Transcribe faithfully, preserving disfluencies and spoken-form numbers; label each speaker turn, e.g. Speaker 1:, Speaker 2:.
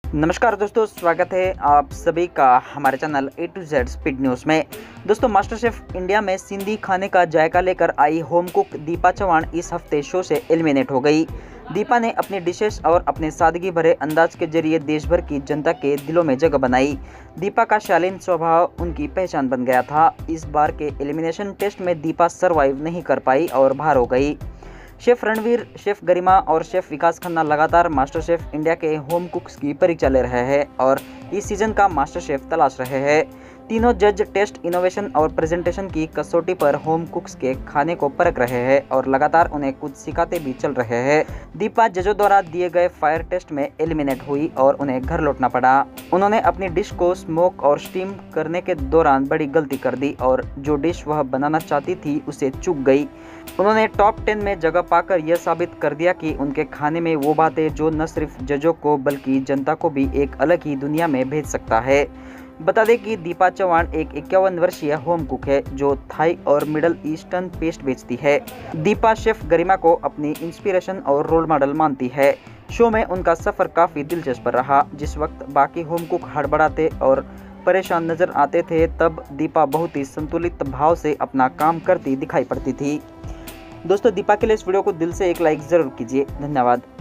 Speaker 1: नमस्कार दोस्तों, स्वागत है आप सभी का हमारे channel A to Z speed news में। दोस्तों, मास्टर शेफ इंडिया में सिंधी खाने का जायका लेकर आई होम कुक दीपा चौहान इस हफ्ते शो से एलिमिनेट हो गई। दीपा ने अपनी डिशेस और अपने सादगी भरे अंदाज के जरिए देश भर की जनता के दिलों में जगह बनाई। दीपा का शालीन स्वभाव उनकी पहचान बन गया था। इस बार के एलिमिनेशन टेस्ट में दीपा सर्वाइव नहीं कर पाई और बाहर हो गई। शेफ रणवीर, शेफ गरिमा और शेफ विकास खन्ना लगातार मास्टर शेफ इंडिया के होम कुक्स की परीक्षा ले रहे हैं और इस सीजन का मास्टर शेफ तलाश रहे हैं। तीनों जज टेस्ट, इनोवेशन और प्रेजेंटेशन की कसौटी पर होम कुक्स के खाने को परख रहे हैं और लगातार उन्हें कुछ सिखाते भी चल रहे हैं। दीपा जजों द्वारा दिए गए फायर टेस्ट में एलिमिनेट हुई और उन्हें घर लौटना पड़ा। उन्होंने अपनी डिश को स्मोक और स्टीम करने के दौरान बड़ी गलती कर दी और जो डिश वह बनाना चाहती थी उसे चूक गई। उन्होंने टॉप टेन में जगह पाकर यह साबित कर दिया कि उनके खाने में वो बातें जो न सिर्फ जजों को बल्कि जनता को भी एक अलग ही दुनिया में भेज सकता है। बता दें कि दीपा चौहान एक इक्यावन वर्षीय होम कुक है जो थाई और मिडल ईस्टर्न पेस्ट बेचती है। दीपा शेफ गरिमा को अपनी इंस्पिरेशन और रोल मॉडल मानती है। शो में उनका सफर काफी दिलचस्प रहा। जिस वक्त बाकी होम कुक हड़बड़ाते और परेशान नजर आते थे, तब दीपा बहुत ही संतुलित भाव से अपना काम करती दिखाई पड़ती थी। दोस्तों, दीपा के लिए इस वीडियो को दिल से एक लाइक जरूर कीजिए। धन्यवाद।